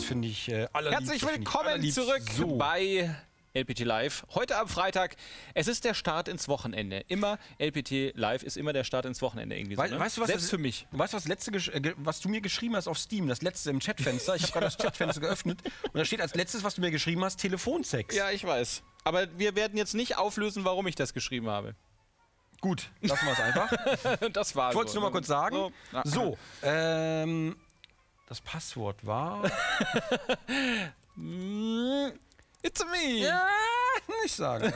das finde ich allerliebst. Herzlich willkommen zurück bei LPT Live. Heute am Freitag. Es ist der Start ins Wochenende. Immer LPT Live ist immer der Start ins Wochenende irgendwie so, ne? Weißt du, was selbst für mich. Weißt du, was du mir geschrieben hast auf Steam, das letzte im Chatfenster? Ich habe gerade das Chatfenster geöffnet und da steht als letztes, was du mir geschrieben hast, Telefonsex. Ja, ich weiß. Aber wir werden jetzt nicht auflösen, warum ich das geschrieben habe. Gut, lassen wir es einfach. Das war Ich wollte es nur mal kurz sagen. So. Das Passwort war... It's me! Ja, nicht sagen.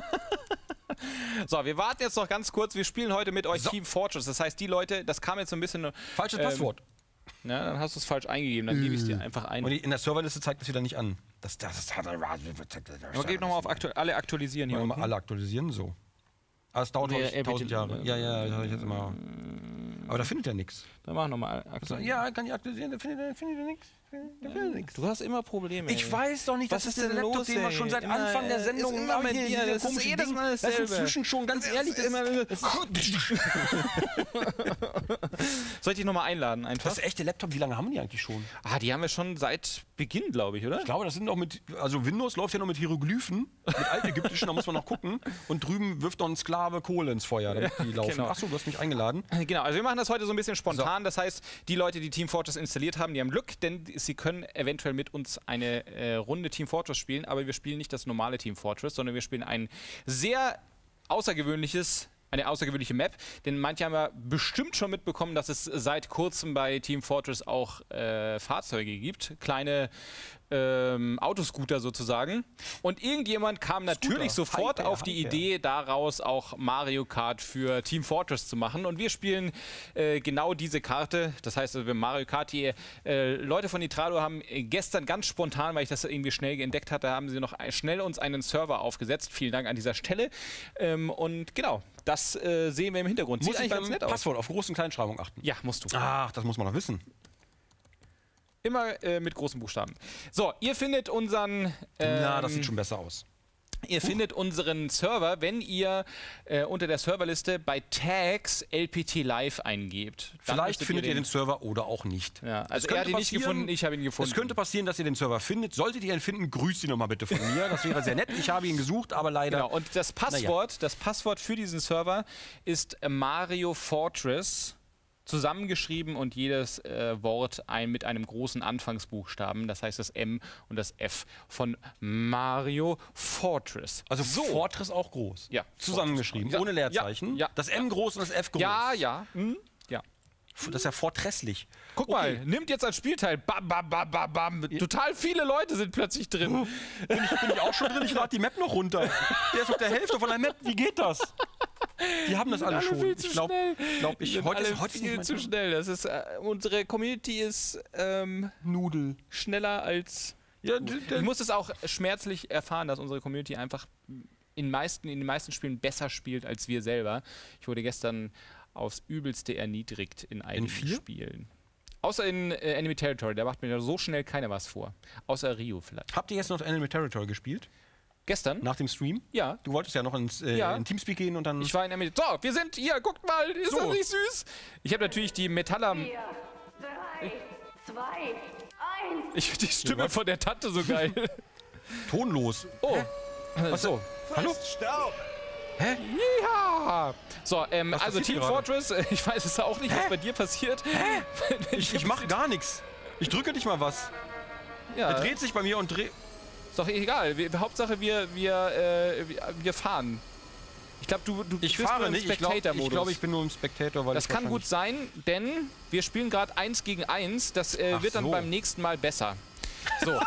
So, wir warten jetzt noch ganz kurz. Wir spielen heute mit euch Team Fortress. Das heißt, die Leute, das kam jetzt so ein bisschen... Falsches Passwort. Ja, dann hast du es falsch eingegeben. Dann gebe ich es dir einfach ein. Und in der Serverliste zeigt das wieder nicht an. Aber geht nochmal auf alle aktualisieren hier. Mal alle aktualisieren, so. Aber es dauert 1000 Jahre. Ja, das habe ich jetzt immer. Aber da findet er nichts. Dann mach nochmal aktualisieren. Ja, kann ich aktualisieren, da findet er nichts. Du hast immer Probleme. Ich weiß doch nicht, was ist denn Laptop, los, den wir schon seit Anfang der Sendung immer mit dir. Das ist jedes Mal dasselbe. Das ist inzwischen schon, ganz ehrlich, Soll ich dich nochmal einladen einfach? Das echte Laptop, wie lange haben die eigentlich schon? Ah, die haben wir schon seit Beginn, glaube ich, oder? Ich glaube, das sind noch mit, also Windows läuft ja noch mit Hieroglyphen, mit altägyptischen, da muss man noch gucken. Und drüben wirft noch ein Sklave Kohle ins Feuer, damit die laufen. Genau. Achso, du hast mich eingeladen. Genau, also wir machen das heute so ein bisschen spontan. Das heißt, die Leute, die Team Fortress installiert haben, die haben Glück, denn sie können eventuell mit uns eine Runde Team Fortress spielen, aber wir spielen nicht das normale Team Fortress, sondern wir spielen ein sehr eine außergewöhnliche Map, denn manche haben ja bestimmt schon mitbekommen, dass es seit kurzem bei Team Fortress auch Fahrzeuge gibt, kleine Autoscooter sozusagen. Und irgendjemand kam natürlich sofort auf die Idee, daraus auch Mario Kart für Team Fortress zu machen. Und wir spielen genau diese Karte. Das heißt, wir Mario Kart, die Leute von Nitrado haben gestern ganz spontan, weil ich das irgendwie schnell entdeckt hatte, haben sie noch schnell uns einen Server aufgesetzt. Vielen Dank an dieser Stelle. Und genau, das sehen wir im Hintergrund. Muss ich beim Passwort auf Groß- und Kleinschreibung achten? Ja, musst du. Ach, das muss man doch wissen. Immer mit großen Buchstaben. So, ihr findet unseren... Na, das sieht schon besser aus. Ihr findet unseren Server, wenn ihr unter der Serverliste bei Tags LPT Live eingebt. Vielleicht findet ihr den Server oder auch nicht. Ja, also er hat ihn nicht gefunden, ich habe ihn gefunden. Es könnte passieren, dass ihr den Server findet. Solltet ihr ihn finden, grüßt ihn nochmal bitte von mir. Das wäre sehr nett. Ich habe ihn gesucht, aber leider... Genau, und das Passwort für diesen Server ist Mario Fortress, zusammengeschrieben und jedes Wort mit einem großen Anfangsbuchstaben, das heißt das M und das F von Mario Fortress. Also so. Fortress auch groß? Ja. Zusammengeschrieben, ohne Leerzeichen? Ja. Das M groß und das F groß? Ja, ja. Ja. Das ist ja vortrefflich. Guck mal, nimmt jetzt ein Spielteil. Bam, bam, bam, bam, bam. Total viele Leute sind plötzlich drin. Bin ich auch schon drin? Ich lade die Map noch runter. Der ist auf der Hälfte von der Map. Wie geht das? Die haben das alle schon. Ich glaube, heute ist viel zu schnell. Das ist, unsere Community ist Nudel. Schneller als... Ja, ich muss es auch schmerzlich erfahren, dass unsere Community einfach in den meisten Spielen besser spielt als wir selber. Ich wurde gestern aufs Übelste erniedrigt in einigen Spielen. Außer in Enemy Territory, da macht mir ja so schnell keiner was vor. Außer Rio vielleicht. Habt ihr jetzt noch Enemy Territory gespielt? Gestern? Nach dem Stream? Ja. Du wolltest ja noch in Teamspeak gehen und dann... Ich war in Enemy... So, wir sind hier, guckt mal, ist das nicht süß? Ich habe natürlich die Metaller... 4, 3, 2, 1... Ich finde die Stimme von der Tante so geil. Tonlos. Oh. Was so? Hallo? Staub. Hä? Ja. So, also Team Fortress, ich weiß es auch nicht, was bei dir passiert. Hä? Ich mache gar nichts. Ich drücke nicht mal was. Ja. Er dreht sich bei mir und dreht... Ist doch egal. Hauptsache wir fahren. Ich glaube, du ich bist fahre nur im nicht. Spectator-Modus. Ich glaube, ich bin nur im Spectator, weil das kann gut sein, denn wir spielen gerade 1 gegen 1. Das wird dann beim nächsten Mal besser. So.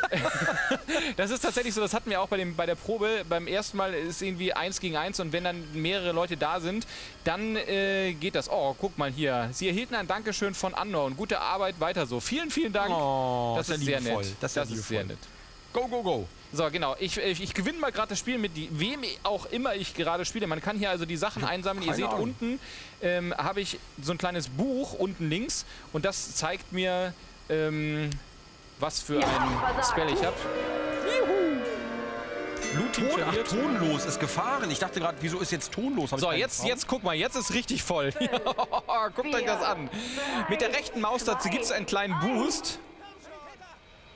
Das ist tatsächlich so, das hatten wir auch bei der Probe. Beim ersten Mal ist irgendwie 1 gegen 1 und wenn dann mehrere Leute da sind, dann geht das. Oh, guck mal hier. Sie erhielten ein Dankeschön von Unknown. Gute Arbeit, weiter so. Vielen, vielen Dank. Oh, das ist sehr nett. Das ist sehr nett. Go, go, go. So, genau. Ich gewinne mal gerade das Spiel mit wem auch immer ich gerade spiele. Man kann hier also die Sachen einsammeln. Ihr seht unten, habe ich so ein kleines Buch unten links und das zeigt mir, was für ein Spell ich habe. Tonlos ist gefahren. Ich dachte gerade, wieso ist jetzt tonlos? So, jetzt guck mal, jetzt ist richtig voll. Guckt euch das an. Mit der rechten Maustaste gibt es einen kleinen Boost.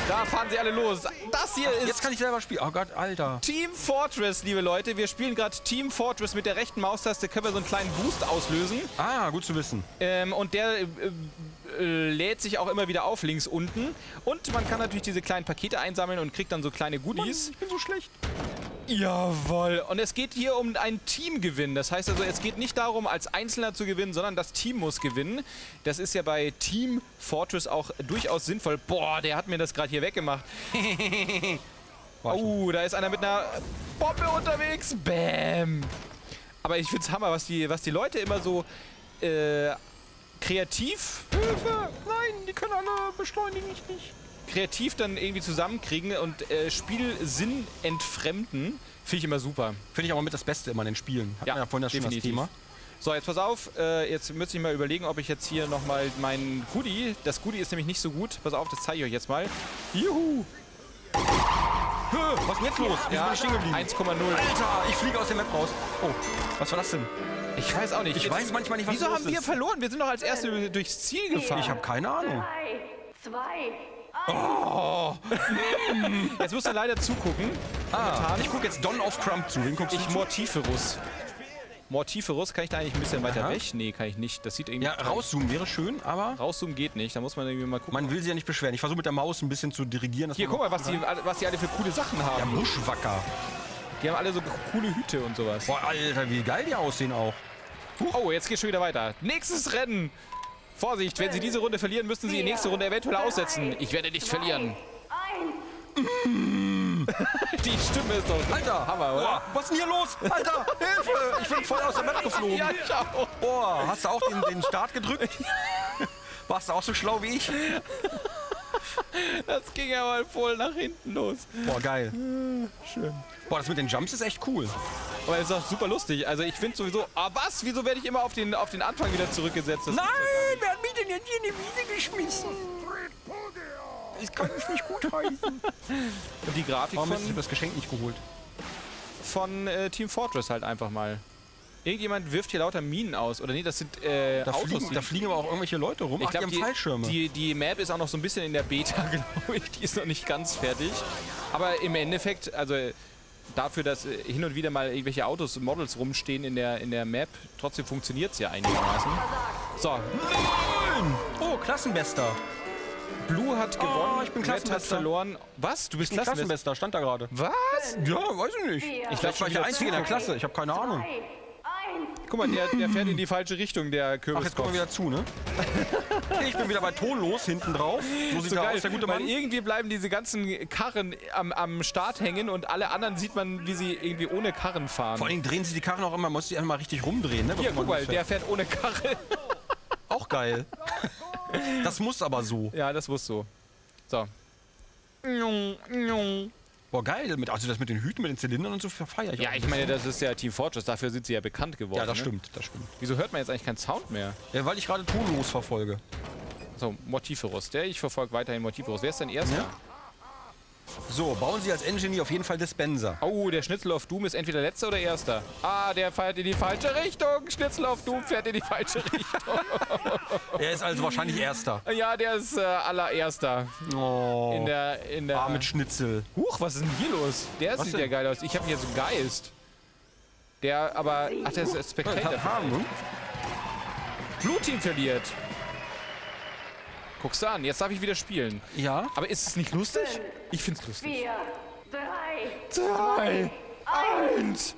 Da fahren sie alle los. Das hier ist Jetzt kann ich selber spielen. Oh Gott, Alter. Team Fortress, liebe Leute. Wir spielen gerade Team Fortress mit der rechten Maustaste. Können wir so einen kleinen Boost auslösen. Ah, gut zu wissen. Und der lädt sich auch immer wieder auf, links unten. Und man kann natürlich diese kleinen Pakete einsammeln und kriegt dann so kleine Goodies. Mann, ich bin so schlecht. Jawohl. Und es geht hier um einen Teamgewinn. Das heißt also, es geht nicht darum, als Einzelner zu gewinnen, sondern das Team muss gewinnen. Das ist ja bei Team Fortress auch durchaus sinnvoll. Boah, der hat mir das gerade hier weggemacht. Oh, da ist einer mit einer Bombe unterwegs. Bäm. Aber ich find's Hammer, was die Leute immer so kreativ... Hilfe! Nein, die können alle beschleunigen, ich nicht. kreativ dann irgendwie zusammenkriegen und Spielsinn entfremden, finde ich immer super. Finde ich aber mit das Beste immer in den Spielen. Hatten wir ja vorhin das schon das Thema. So, jetzt pass auf, jetzt müsste ich mal überlegen, ob ich jetzt hier nochmal meinen Goodie, das Goodie ist nämlich nicht so gut, pass auf, das zeige ich euch jetzt mal. Juhu! Was ist denn jetzt los? Wieso bin ich stehen geblieben? 1,0. Alter, ich fliege aus der Map raus. Oh, was war das denn? Ich weiß auch nicht. Ich weiß manchmal nicht, was Wieso los haben wir ist. verloren? Wir sind doch als Erste durchs Ziel gefahren. Ich habe keine Ahnung. 3, 2, Jetzt musst du leider zugucken. Ich gucke jetzt Don of Crump zu. Wen guckst du zu? Mortiferus. Mortiferus, kann ich da eigentlich ein bisschen weiter weg? Nee, kann ich nicht. Das sieht irgendwie... Ja, rauszoomen wäre schön, aber Rauszoomen geht nicht. Da muss man irgendwie mal gucken. man will sie ja nicht beschweren. Ich versuche mit der Maus ein bisschen zu dirigieren. Dass Hier, man guck mal, was die alle für coole Sachen haben. Ja, Buschwacker. Die haben alle so coole Hüte und sowas. Boah, Alter, wie geil die aussehen auch. Oh, jetzt geht's schon wieder weiter. Nächstes Rennen. Vorsicht, wenn Sie diese Runde verlieren, müssen Sie die nächste Runde eventuell aussetzen. Ich werde nicht verlieren. 1. Die Stimme ist doch Alter, Hammer, oder? Boah, was ist denn hier los? Alter, Hilfe! Ich bin voll aus der Map geflogen. Ja, ich auch. Boah, hast du auch den Start gedrückt? Warst du auch so schlau wie ich? Das ging ja mal voll nach hinten los. Boah, geil. Schön. Boah, das mit den Jumps ist echt cool. Aber es ist auch super lustig. Also ich finde sowieso... Ah, was? Wieso werde ich immer auf den Anfang wieder zurückgesetzt? Das wer hat mich denn jetzt hier in die Wiese geschmissen? Ich kann mich nicht gut heißen. Und die Grafik Warum hast du das Geschenk nicht geholt? von Team Fortress halt einfach mal. Irgendjemand wirft hier lauter Minen aus. Oder nee, das sind Autos. Da fliegen aber auch irgendwelche Leute rum. Ich Ach, die glaube, haben Fallschirme. die Map ist auch noch so ein bisschen in der Beta, glaube ich. Die ist noch nicht ganz fertig. Aber im Endeffekt, also dafür, dass hin und wieder mal irgendwelche Autos und Models rumstehen in der Map, trotzdem funktioniert es ja einigermaßen. So, Oh, Klassenbester. Blue hat gewonnen, ich bin Red hat Klassenbester. verloren. Was? Du bist Klassenbester? Klassenbester, stand da gerade. Was? Ja, weiß ich nicht. Ich Ich war der Einzige in der Klasse. Ich habe keine Ahnung. 1. Guck mal, der fährt in die falsche Richtung, der Ach, jetzt kommen Kürbiskopf. wir wieder zu, ne? Ich bin wieder bei Tonlos hinten drauf. So sieht So er geil, aus, der gute weil Mann. irgendwie bleiben diese ganzen Karren am Start hängen und alle anderen sieht man, wie sie irgendwie ohne Karren fahren. Vor allem drehen sie die Karren auch immer, muss die einfach mal richtig rumdrehen, ne? Hier, bevor guck man mal, losfährt. der fährt ohne Karre. Auch geil. Das muss aber so. Ja, das wusste so. So. Boah, geil. Also das mit den Hüten, mit den Zylindern und so feier ich Ja, auch. ich meine, das ist ja Team Fortress, dafür sind sie ja bekannt geworden. Ja, das ne? stimmt, das stimmt. Wieso hört man jetzt eigentlich keinen Sound mehr? Ja, weil ich gerade Tonlos verfolge. So, Mortiferus. Ich verfolge weiterhin Mortiferus. Wer ist denn Erster? Ja. So, bauen Sie als Engineer auf jeden Fall Dispenser. Oh, der Schnitzel auf Doom ist entweder Letzter oder Erster. Ah, der fährt in die falsche Richtung. Schnitzel auf Doom fährt in die falsche Richtung. Er ist also wahrscheinlich Erster. Ja, der ist allererster. Oh, In der arme Schnitzel. Huch, was ist denn hier los? Der Was sieht denn? ja geil aus. Ich habe hier so einen Geist. Der aber... Ach, der ist Spectator. Haben, Blue Team verliert. Guckst du an, jetzt darf ich wieder spielen. Ja. Aber ist es nicht lustig? Ich find's lustig. 4, 3, 3, 1.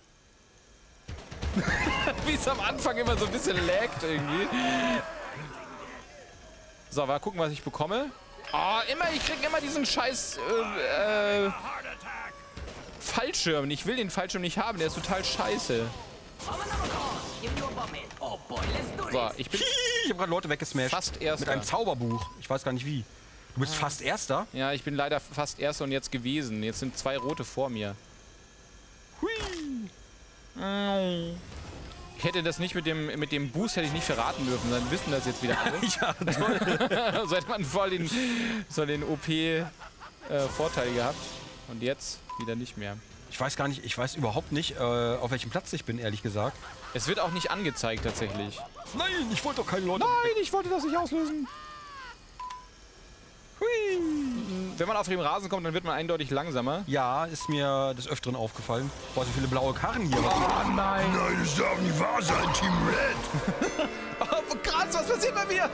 Wie es am Anfang immer so ein bisschen laggt irgendwie. So, mal gucken, was ich bekomme. Oh, ich krieg immer diesen scheiß Fallschirm. Ich will den Fallschirm nicht haben, der ist total scheiße. So, ich bin Ich habe gerade Leute weggesmashed. fast Erster. Mit einem Zauberbuch. Ich weiß gar nicht wie. Du bist fast Erster? Ja, ich bin leider fast Erster und jetzt gewesen. Jetzt sind 2 Rote vor mir. Ich hätte das nicht mit dem Boost hätte ich nicht verraten dürfen, dann wissen das jetzt wieder alle. Ja, toll. So hätte man voll den OP-Vorteil gehabt. Und jetzt wieder nicht mehr. Ich weiß gar nicht, ich weiß überhaupt nicht, auf welchem Platz ich bin, ehrlich gesagt. Es wird auch nicht angezeigt tatsächlich. Nein, ich wollte doch keine Leute. Nein, ich wollte das nicht auslösen. wenn man auf dem Rasen kommt, dann wird man eindeutig langsamer. Ja, ist mir des Öfteren aufgefallen. Boah, so viele blaue Karren hier. Oh nein! Nein, das darf nicht wahr sein, Team Red. Oh, krass, was passiert bei mir?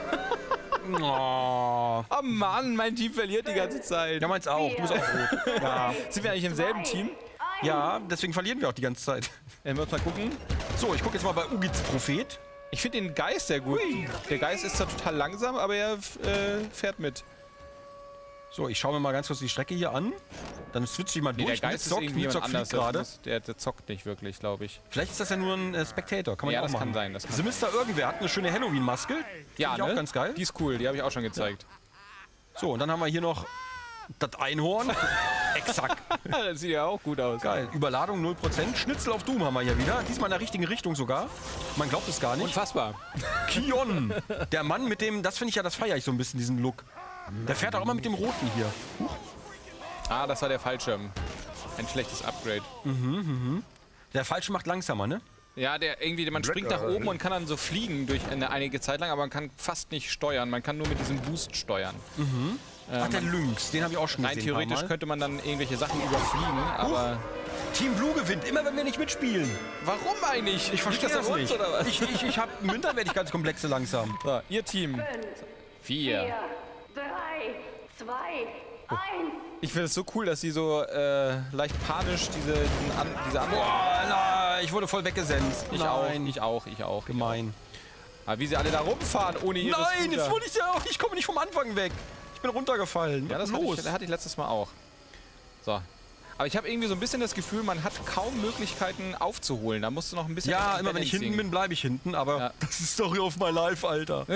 Oh. Oh Mann, mein Team verliert die ganze Zeit. Ja, meins auch. Du bist auch rot. Ja. Sind wir eigentlich im selben Team? Ja, deswegen verlieren wir auch die ganze Zeit. Wir müssen mal gucken. So, ich gucke jetzt mal bei Ugits Prophet. Ich finde den Geist sehr gut. Der Geist ist zwar total langsam, aber er fährt mit. So, ich schaue mir mal ganz kurz die Strecke hier an. Dann switche ich mal durch. Der Geist ist irgendwie jemand anders. gerade. Der zockt nicht wirklich, glaube ich. Vielleicht ist das ja nur ein Spectator. Kann man ja auch das machen. kann sein. Das kann Sinister irgendwer hat eine schöne Halloween-Maske. ja, Finde ich auch ganz geil. Die ist cool, die habe ich auch schon gezeigt. So, und dann haben wir hier noch das Einhorn. Exakt. Das sieht ja auch gut aus. Geil. Überladung 0%. Schnitzel auf Doom haben wir hier wieder. Diesmal in der richtigen Richtung sogar. Man glaubt es gar nicht. Unfassbar. Kion. Der Mann mit dem, das finde ich ja, das feiere ich so ein bisschen, diesen Look. Der fährt auch immer mit dem Roten hier. Ah, das war der Fallschirm. Ein schlechtes Upgrade. Der Falsche macht langsamer, ne? Ja, man springt nach oben und kann dann so fliegen durch eine einige Zeit lang, aber man kann fast nicht steuern. Man kann nur mit diesem Boost steuern. Ach, der Lynx, den habe ich auch schon Rein gesehen. theoretisch könnte man dann irgendwelche Sachen überfliegen, aber... Team Blue gewinnt, immer wenn wir nicht mitspielen. Warum eigentlich? Ich verstehe das Liegt nicht. an uns, oder was? Ich habe im Winter werde ich ganz komplexe langsam. So, ihr Team. 4. 4, 3, 2, 1. Ich finde es so cool, dass sie so leicht panisch diese andere... Boah, na, ich wurde voll weggesenzt. Ich auch. Gemein. Aber wie sie alle da rumfahren ohne ihre Nein, Scooter. jetzt wurde ich ja auch. Ich komme nicht vom Anfang weg. Ich bin runtergefallen. Ja, das hatte ich letztes Mal auch. So. Aber ich habe irgendwie so ein bisschen das Gefühl, man hat kaum Möglichkeiten aufzuholen. Da musst du noch ein bisschen... Ja, immer wenn ich hinten bin, bleibe ich hinten. Aber Ja. das ist Story of my life, Alter.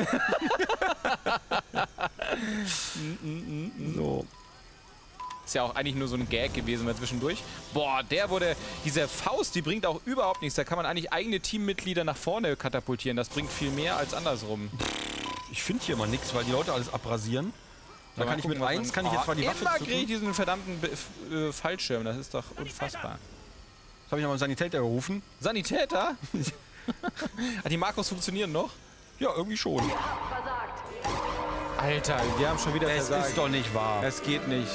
So. Ist ja auch eigentlich nur so ein Gag gewesen mal zwischendurch. Boah, diese Faust, die bringt auch überhaupt nichts. Da kann man eigentlich eigene Teammitglieder nach vorne katapultieren. Das bringt viel mehr als andersrum. Ich finde hier mal nichts, weil die Leute alles abrasieren. Da Mal kann ich gucken, mit was 1 man- kann ich jetzt mal die Waffe Immer kriege ich zücken. diesen verdammten Fallschirm. Das ist doch unfassbar. Das habe ich nochmal einen Sanitäter gerufen. Sanitäter? Die Makros funktionieren noch? Ja, irgendwie schon. Versagt. Alter, wir haben schon wieder Es versagt. ist doch nicht wahr. Es geht nicht.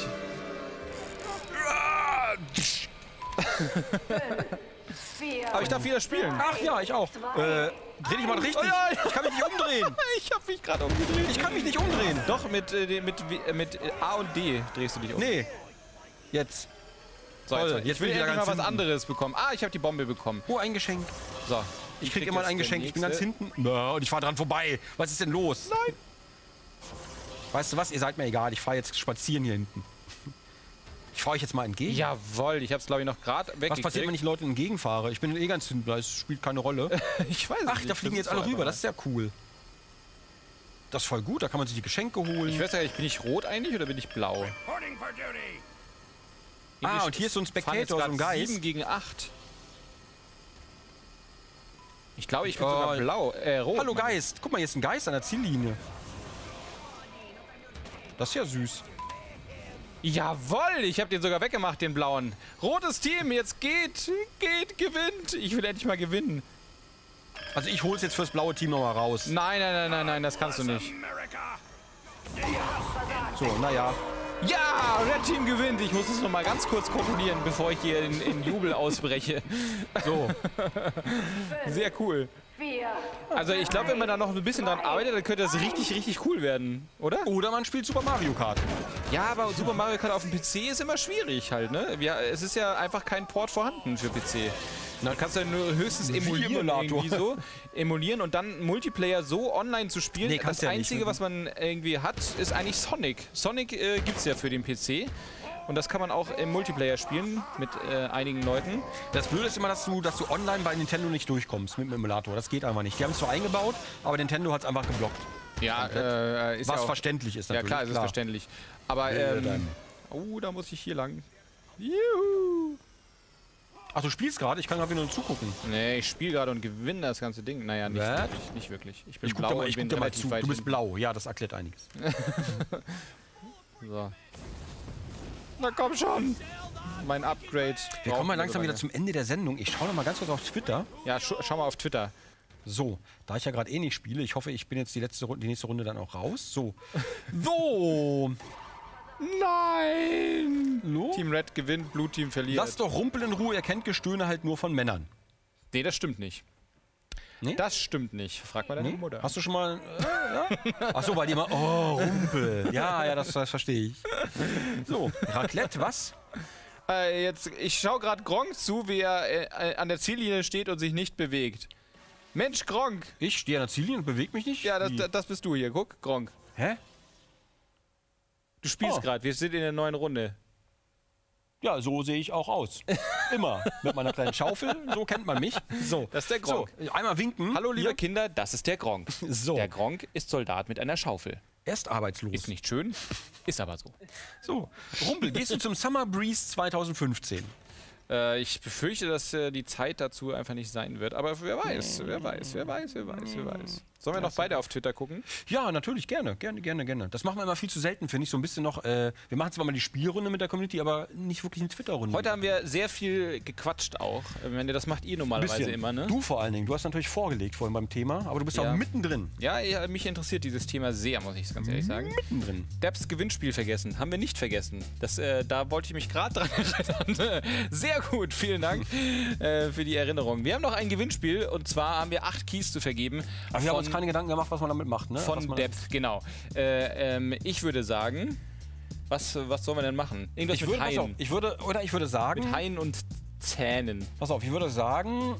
4, Aber ich darf wieder spielen. Ach ja, ich auch. Dreh dich mal richtig. Oh ja, Ich kann mich nicht umdrehen. Ich habe mich gerade umgedreht. Ich kann mich nicht umdrehen. Doch, mit A und D drehst du dich um. Nee. Jetzt. So, toll, jetzt jetzt will bin ich ich wieder endlich mal ganz was hinten. anderes bekommen. Ah, ich habe die Bombe bekommen. Oh, ein Geschenk. So. Ich krieg immer jetzt ein der Geschenk. Ich bin ganz nächste. hinten. Ja, und ich fahre dran vorbei. Was ist denn los? Nein. Weißt du was? Ihr seid mir egal. Ich fahre jetzt spazieren hier hinten. Ich fahre euch jetzt mal entgegen. Jawohl, ich habe es glaube ich noch gerade weggekriegt. Was passiert, wenn ich Leute entgegenfahre? Ich bin eh ganz hinten. Das spielt keine Rolle. Ich weiß Ach, nicht. da fliegen jetzt alle rüber. Das ist ja cool. Das ist voll gut. Da kann man sich die Geschenke holen. Ich weiß ja nicht, bin ich rot eigentlich oder bin ich blau? Ah, und hier ist so ein Spectator, so ein Geist. 7 gegen 8. Ich glaube, ich bin Oh, sogar blau. Rot. Hallo meine ich. Geist. Guck mal, hier ist ein Geist an der Ziellinie. Das ist ja süß. Jawohl, ich habe den sogar weggemacht, den blauen. Rotes Team, jetzt geht, gewinnt. Ich will endlich mal gewinnen. Also ich hol's jetzt fürs blaue Team nochmal raus. Nein, das kannst du nicht. So, naja. Ja, Red Team gewinnt. Ich muss es noch mal ganz kurz kontrollieren, bevor ich hier in Jubel ausbreche. So. Sehr cool. 4, Also ich glaube, wenn man da noch ein bisschen dran arbeitet, dann könnte das richtig cool werden, oder? Oder man spielt Super Mario Kart. Ja, aber Super Mario Kart auf dem PC ist immer schwierig halt, ne? Es ist ja einfach kein Port vorhanden für PC. Da kannst du ja nur höchstens emulieren Emulator. irgendwie so. Emulieren und dann Multiplayer so online zu spielen. Nee, kannst das ja nicht, Einzige, ne? was man irgendwie hat, ist eigentlich Sonic. Sonic gibt's ja für den PC. Und das kann man auch im Multiplayer spielen mit einigen Leuten. Das Blöde ist immer, dass du online bei Nintendo nicht durchkommst mit dem Emulator. Das geht einfach nicht. Die haben es zwar eingebaut, aber Nintendo hat es einfach geblockt. Ja, ist Was ja auch, verständlich ist ja natürlich. klar, es ist verständlich. Aber, oh, da muss ich hier lang. Juhu. Ach, du spielst gerade? Ich kann gerade nur zugucken. Nee, ich spiele gerade und gewinne das ganze Ding. Naja, nicht Was? wirklich, nicht wirklich. Ich bin Ich guck blau dir mal, und ich bin guck dir mal relativ zu. weit Du bist hinten. blau. Ja, das erklärt einiges. So. Na komm schon! Mein Upgrade. Wir braucht kommen mal nur langsam so wieder lange. zum Ende der Sendung. Ich schaue noch mal ganz kurz auf Twitter. Ja, schau mal auf Twitter. So, da ich ja gerade eh nicht spiele, ich hoffe, ich bin jetzt die nächste Runde dann auch raus. So. So. Nein! No? Team Red gewinnt, Blue Team verliert. Lasst doch Rumpel in Ruhe, er kennt Gestöhne halt nur von Männern. Nee, das stimmt nicht. Nee? Das stimmt nicht. Frag mal deine Mutter. Hast du schon mal. Ja? Achso, weil die immer. Oh, Rumpel. Ja, das verstehe ich. So, Raclette, was? Ich schaue gerade Gronk zu, wie er an der Ziellinie steht und sich nicht bewegt. Mensch, Gronk! Ich stehe an der Ziellinie und bewege mich nicht? Ja, Wie? das bist du hier. Guck, Gronk. Hä? Du spielst Oh. gerade. Wir sind in der neuen Runde. Ja, so sehe ich auch aus. Immer. Mit meiner kleinen Schaufel, so kennt man mich. So. Das ist der Gronk. So, einmal winken. Hallo, liebe Hier. Kinder, das ist der Gronk. So. Der Gronk ist Soldat mit einer Schaufel. Er ist arbeitslos. Ist nicht schön, ist aber so. So. Rumpel, gehst du zum Summer Breeze 2015? Ich befürchte, dass die Zeit dazu einfach nicht sein wird. Aber wer weiß. Sollen wir noch beide auf Twitter gucken? Ja, natürlich, gerne. Das machen wir immer viel zu selten, finde ich. So ein bisschen noch, wir machen zwar mal die Spielrunde mit der Community, aber nicht wirklich eine Twitter-Runde. Heute haben wir sehr viel gequatscht auch. Das macht ihr normalerweise immer, ne? Du vor allen Dingen. Du hast natürlich vorgelegt vorhin beim Thema, aber du bist auch mittendrin. Ja, mich interessiert dieses Thema sehr, muss ich ganz ehrlich sagen. Mittendrin. Debs Gewinnspiel vergessen. Haben wir nicht vergessen. Da wollte ich mich gerade dran erinnern. Sehr gut, vielen Dank für die Erinnerung. Wir haben noch ein Gewinnspiel und zwar haben wir 8 Keys zu vergeben. Aber wir haben uns keine Gedanken gemacht, was man damit macht, ne? Von Depth, genau. Ich würde sagen, was sollen wir denn machen? Irgendwas mit Haien. Ich würde sagen, Mit Haien und Zähnen. pass auf, ich würde sagen,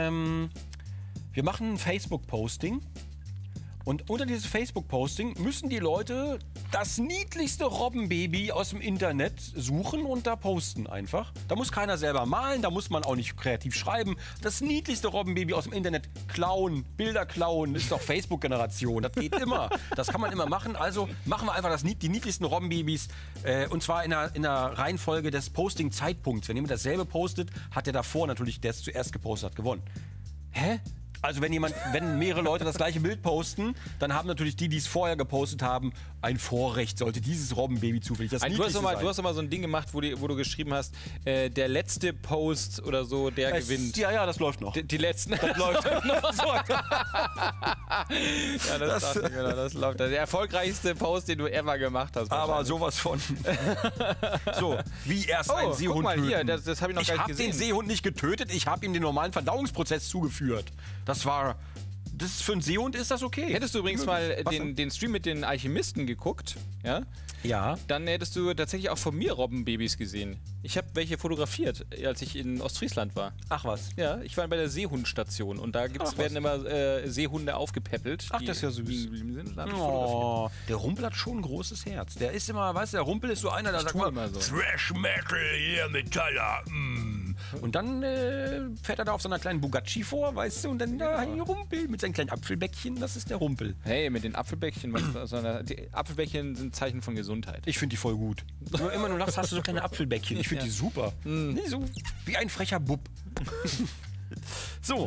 wir machen ein Facebook-Posting und unter dieses Facebook-Posting müssen die Leute das niedlichste Robbenbaby aus dem Internet suchen und da posten einfach. Da muss keiner selber malen, da muss man auch nicht kreativ schreiben. Das niedlichste Robbenbaby aus dem Internet klauen, Bilder klauen, ist doch Facebook-Generation. Das geht immer. Das kann man immer machen. Also machen wir einfach die niedlichsten Robbenbabys und zwar in der Reihenfolge des Posting-Zeitpunkts. Wenn jemand dasselbe postet, hat der davor natürlich, der es zuerst gepostet hat, gewonnen. Hä? Also wenn mehrere Leute das gleiche Bild posten, dann haben natürlich die es vorher gepostet haben, ein Vorrecht, sollte dieses Robbenbaby zufällig das Du niedlichste hast doch mal so ein Ding gemacht, wo du geschrieben hast, der letzte Post oder so, der gewinnt. Ja, das läuft noch. Die letzten. Das läuft noch. So. Ja, das läuft. Der erfolgreichste Post, den du ever gemacht hast. Aber sowas von. So, wie erst ein Seehund guck mal töten. hier, das habe ich noch Ich gar nicht habe gesehen. den Seehund nicht getötet, ich habe ihm den normalen Verdauungsprozess zugeführt. Das für einen Seehund ist das okay. Hättest du übrigens mal Was denn? den Stream mit den Alchemisten geguckt, ja? Ja. Dann hättest du tatsächlich auch von mir Robbenbabys gesehen. Ich habe welche fotografiert, als ich in Ostfriesland war. Ach was. Ja, ich war bei der Seehundstation und da werden immer Seehunde aufgepäppelt. Ach, das ist ja süß. liegen geblieben sind. Da hab ich fotografiert. Oh, der Rumpel hat schon ein großes Herz. Der ist immer, weißt du, der Rumpel ist so einer, der sagt tue immer immer so. Thrash Metal, hier Metaller. Und dann fährt er da auf so einer kleinen Bugatti vor, weißt du, und dann da ein Rumpel mit seinen kleinen Apfelbäckchen, das ist der Rumpel. Hey, mit den Apfelbäckchen, die Apfelbäckchen sind Zeichen von Gesundheit. Ich finde die voll gut. Nur immer nur lachst, hast du so kleine Apfelbäckchen. Ich finde die super. Nee, so wie ein frecher Bub. So.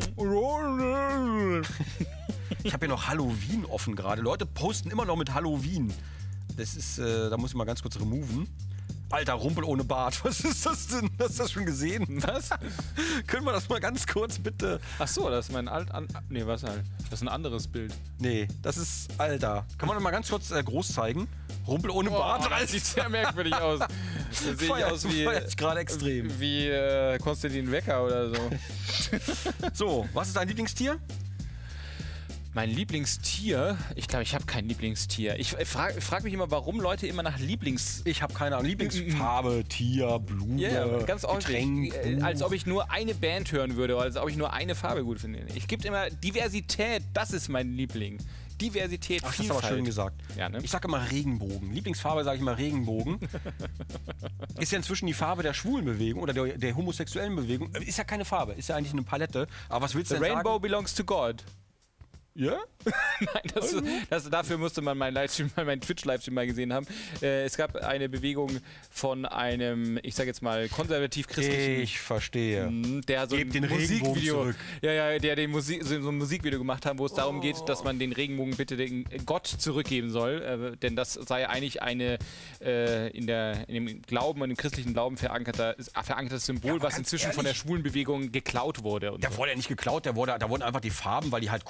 Ich habe hier noch Halloween offen gerade. Leute posten immer noch mit Halloween. Das ist, da muss ich mal ganz kurz removen. Alter, Rumpel ohne Bart. Was ist das denn? Hast du das schon gesehen? Was? Können wir das mal ganz kurz bitte? Ach so, das ist mein nee, was halt? Das ist ein anderes Bild. Nee, das ist, Alter. Kann man das mal ganz kurz groß zeigen? Rumpel ohne Bart. Das sieht sehr merkwürdig aus. Da sehe ich aus wie feier ich gerade extrem. wie Konstantin Wecker oder so. So, was ist dein Lieblingstier? Mein Lieblingstier? Ich glaube, ich habe kein Lieblingstier. Ich frag mich immer, warum Leute immer nach Ich habe keine Ahnung. Lieblingsfarbe, Tier, Blume, ganz Getränk, häufig. Als ob ich nur eine Band hören würde oder als ob ich nur eine Farbe gut finde. Es gibt immer Diversität, das ist mein Liebling. Diversität, Ach, das ist Vielfalt. aber schön gesagt. Ja, ne? Ich sage immer Regenbogen. Lieblingsfarbe sage ich immer Regenbogen. Ist ja inzwischen die Farbe der schwulen Bewegung oder der homosexuellen Bewegung. Ist ja keine Farbe, ist ja eigentlich eine Palette. Aber was willst The du denn Rainbow sagen? belongs to God. Ja? Nein, dafür musste man meinen Twitch-Livestream mal gesehen haben. Es gab eine Bewegung von einem, ich sag jetzt mal, konservativ-christlichen. Ich verstehe. Der so Gebt ein den Regenbogen Musikvideo, zurück. so ein Musikvideo gemacht haben, wo es darum geht, dass man den Regenbogen bitte den Gott zurückgeben soll, denn das sei eigentlich eine in dem Glauben und im christlichen Glauben verankertes Symbol, aber was ganz inzwischen von der ehrlich, schwulen Bewegung geklaut wurde. Und Der so. wurde ja nicht geklaut, da wurden einfach die Farben, weil die halt cool aussehen.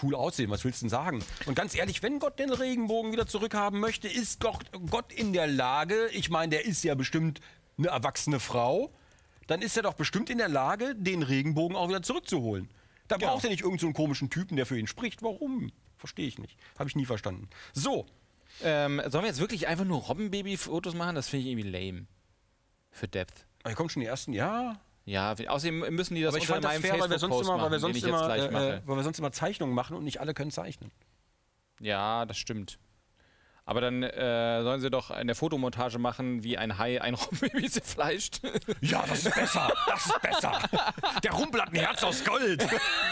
Was willst du denn sagen? Und ganz ehrlich, wenn Gott den Regenbogen wieder zurückhaben möchte, ist Gott in der Lage, ich meine, der ist ja bestimmt eine erwachsene Frau, dann ist er doch bestimmt in der Lage, den Regenbogen auch wieder zurückzuholen. Da braucht er nicht irgend so einen komischen Typen, der für ihn spricht. Warum? Verstehe ich nicht. Habe ich nie verstanden. So. Sollen wir jetzt wirklich einfach nur Robbenbaby-Fotos machen? Das finde ich irgendwie lame. Für Depth. Hier kommen schon die ersten, ja. Ja, außerdem müssen die das Aber ich unter fand das meinem fair, weil wir Facebook-Post sonst immer, machen, den ich jetzt gleich mache. weil wir sonst immer Zeichnungen machen und nicht alle können zeichnen. Ja, das stimmt. Aber dann sollen sie doch eine Fotomontage machen, wie ein Hai ein Robbenbaby zerfleischt. Ja, das ist besser. Das ist besser. Der Rumpel hat ein Herz aus Gold.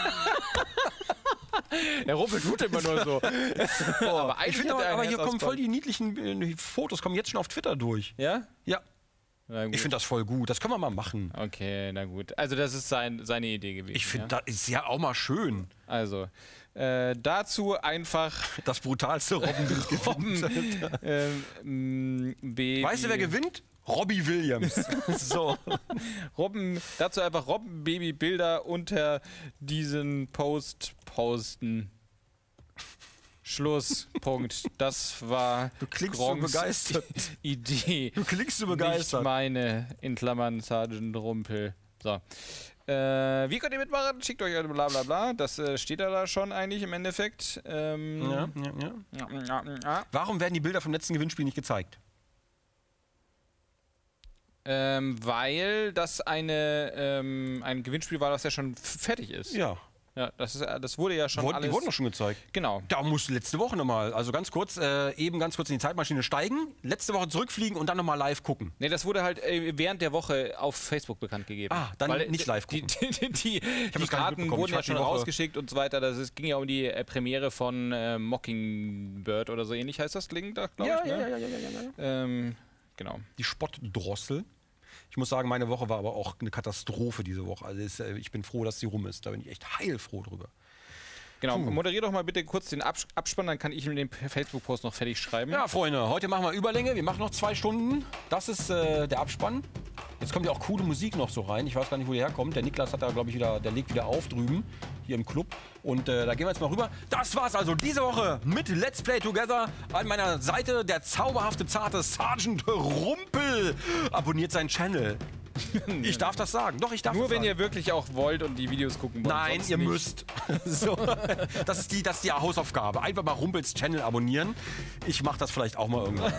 Der Rumpel tut immer nur so. Aber Ich finde aber hier kommen voll die niedlichen Fotos, kommen jetzt schon auf Twitter durch. Ja? Ja. Na gut. Ich finde das voll gut. Das können wir mal machen. Okay, na gut. Also das ist seine Idee gewesen. Ich finde, ja? das ist ja auch mal schön. Also, dazu einfach Das brutalste Robbenbild gewinnt. Baby. Weißt du, wer gewinnt? Robbie Williams. So. Dazu einfach Robbenbaby-Bilder unter diesen Post posten. Schluss. Punkt. Das war Du klingst so Gronks begeistert. Idee. Du klingst so Nicht begeistert. meine, in Klammern Sergeant Rumpel. So. Wie könnt ihr mitmachen? Schickt euch bla bla bla. Das steht da schon eigentlich im Endeffekt. Ja. Warum werden die Bilder vom letzten Gewinnspiel nicht gezeigt? Weil das ein Gewinnspiel war, das ja schon fertig ist. Ja. Ja, das wurde ja schon alles... Die wurden doch schon gezeigt. Genau. Da musst du letzte Woche nochmal, also ganz kurz in die Zeitmaschine steigen, letzte Woche zurückfliegen und dann nochmal live gucken. Nee, das wurde halt während der Woche auf Facebook bekannt gegeben. Ah, dann Weil, nicht live gucken. Die das gar nicht Karten mitbekommen. wurden Ich ja fand schon die Woche- rausgeschickt und so weiter. Es ging ja um die Premiere von Mockingbird oder so ähnlich heißt das, klingt da, glaube ich. Ne? Ja. Genau. Die Spottdrossel. Ich muss sagen, meine Woche war aber auch eine Katastrophe diese Woche. Also ich bin froh, dass sie rum ist. Da bin ich echt heilfroh drüber. Genau, moderier doch mal bitte kurz den Abspann, dann kann ich in den Facebook-Post noch fertig schreiben. Ja, Freunde, heute machen wir Überlänge. Wir machen noch 2 Stunden. Das ist der Abspann. Jetzt kommt ja auch coole Musik noch so rein. Ich weiß gar nicht, wo die herkommt. Der Niklas hat da, glaube ich, der legt wieder auf drüben, hier im Club. Und da gehen wir jetzt mal rüber. Das war's also diese Woche mit Let's Play Together. An meiner Seite der zauberhafte, zarte Sergeant Rumpel. Abonniert seinen Channel. Ich darf das sagen. Doch, ich darf Nur das wenn sagen. ihr wirklich auch wollt und die Videos gucken wollt. Nein, sonst ihr nicht. müsst. So. Das ist die Hausaufgabe. Einfach mal Rumpels Channel abonnieren. Ich mache das vielleicht auch mal irgendwann.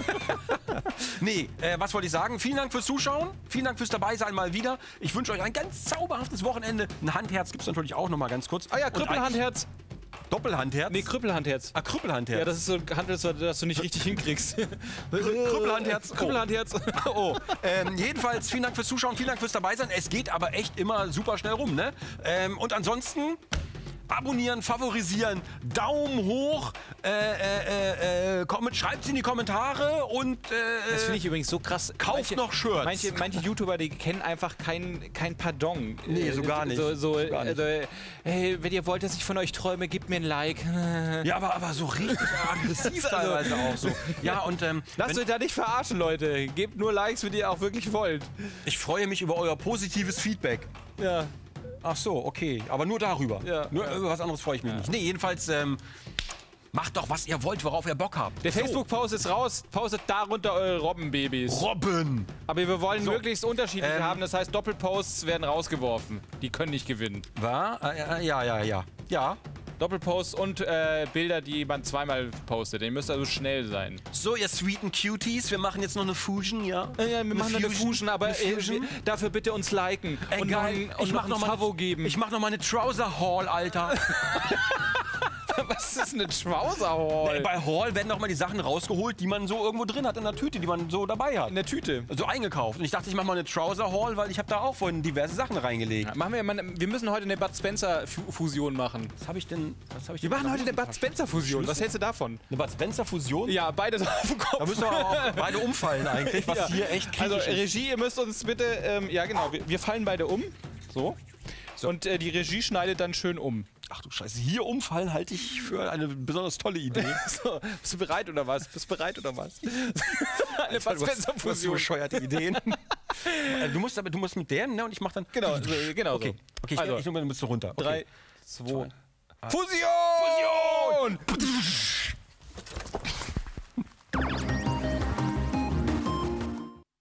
Nee, was wollte ich sagen? Vielen Dank fürs Zuschauen. Vielen Dank fürs Dabeisein mal wieder. Ich wünsche euch ein ganz zauberhaftes Wochenende. Ein Handherz gibt es natürlich auch noch mal ganz kurz. Ah ja, Und Krüppelhandherz. Doppelhandherz? Nee, Krüppelhandherz. Ah, Krüppelhandherz. Ja, das ist so ein Handherz, das du nicht richtig hinkriegst. Krüppelhandherz. Krüppelhandherz. Oh, jedenfalls vielen Dank fürs Zuschauen, vielen Dank fürs Dabeisein. Es geht aber echt immer super schnell rum, ne? Und ansonsten abonnieren, favorisieren, Daumen hoch, schreibt es in die Kommentare und Das finde ich übrigens so krass. kauft noch Shirts. Manche YouTuber, die kennen einfach kein Pardon. Nee, so gar nicht. So gar nicht. Hey, wenn ihr wollt, dass ich von euch träume, gebt mir ein Like. Ja, aber so richtig aggressiv teilweise auch so. Ja, und Lasst euch da nicht verarschen, Leute. Gebt nur Likes, wenn ihr auch wirklich wollt. ich freue mich über euer positives Feedback. Ja. Ach so, okay. Aber nur darüber. Ja. Nur über was anderes freue ich mich nicht. Nee, jedenfalls macht doch, was ihr wollt, worauf ihr Bock habt. Der Facebook-Post ist raus. Postet darunter eure Robbenbabys. Robben! Aber wir wollen möglichst unterschiedliche haben. Das heißt, Doppelposts werden rausgeworfen. Die können nicht gewinnen. War? Ja. Doppelposts und Bilder, die man zweimal postet. Ihr müsst also schnell sein. So, ihr sweeten Cuties, wir machen jetzt noch eine Fusion, ja? Ja, wir machen eine Fusion, aber Eine Fusion? dafür bitte uns liken und geil. noch ein Favo geben. Ich mach noch mal eine Trouser Haul, Alter. Was ist eine Trouser Haul? Bei Haul werden noch mal die Sachen rausgeholt, die man so irgendwo drin hat in der Tüte, die man so dabei hat. In der Tüte. So eingekauft. Und ich dachte, ich mach mal eine Trouser Haul, weil ich habe da auch vorhin diverse Sachen reingelegt. Wir müssen heute eine Bud Spencer Fusion machen. Was habe ich denn? Wir machen heute eine Bud Spencer Fusion. Was hältst du davon? Eine Bud Spencer Fusion? Ja, beides auf dem Kopf. Da müssen wir aber auch beide umfallen eigentlich, was Ja. hier echt kritisch Also ist. Regie, ihr müsst uns bitte, ja genau, wir fallen beide um. So. Und die Regie schneidet dann schön um. Ach du Scheiße, hier umfallen halte ich für eine besonders tolle Idee. So, bist du bereit oder was? Eine Bud Du hast Spencer so Fusion. bescheuerte Ideen. du musst mit der, ne? Und ich mach dann... Genau, genau Okay, so. okay, Also, ich nehme ein bisschen runter. Okay. 3, 2, Fusion! Fusion! Explosion!